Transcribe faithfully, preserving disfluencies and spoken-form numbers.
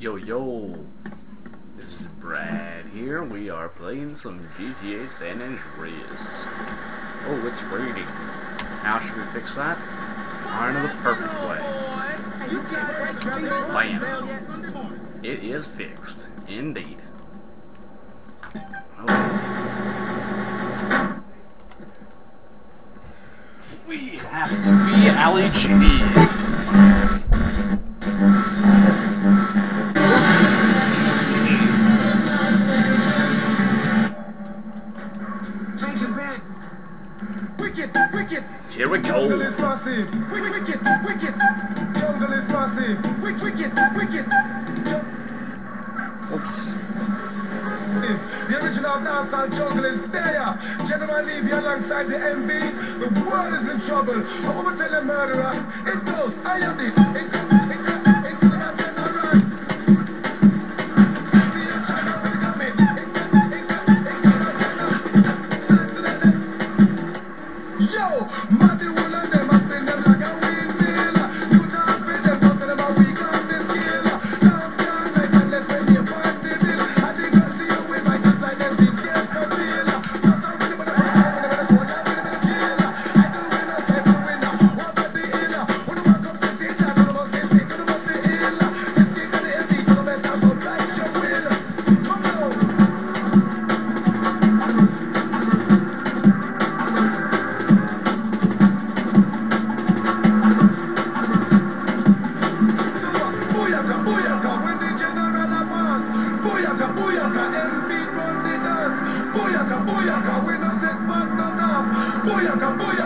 Yo, yo, this is Brad here. We are playing some G T A San Andreas. Oh, it's raining. How should we fix that? Iron the perfect way. Bam. It is fixed. Indeed. Okay. We have to be Ali G. Here we go. Jungle is massive. Wicked, wicked. Jungle is massive. Wicked, wicked. Oops. The original dancehall jungle is there. General Levy alongside the M V. The world is in trouble. I want to tell a murderer. It goes. I am it. It goes. It goes. It goes. Booyaka, booyaka, we don't take back no now. Booyaka, booyaka.